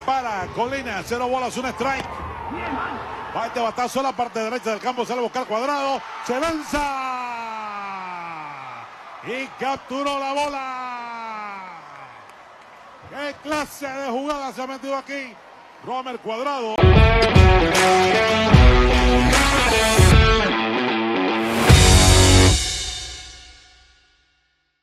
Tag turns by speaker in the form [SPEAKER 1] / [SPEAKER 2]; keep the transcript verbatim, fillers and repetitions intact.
[SPEAKER 1] para Colina, cero bolas, un strike. Va este batazo a la parte derecha del campo, sale a buscar Cuadrado, se lanza y capturó la bola. ¡Qué clase de jugada se ha metido aquí Romer Cuadrado!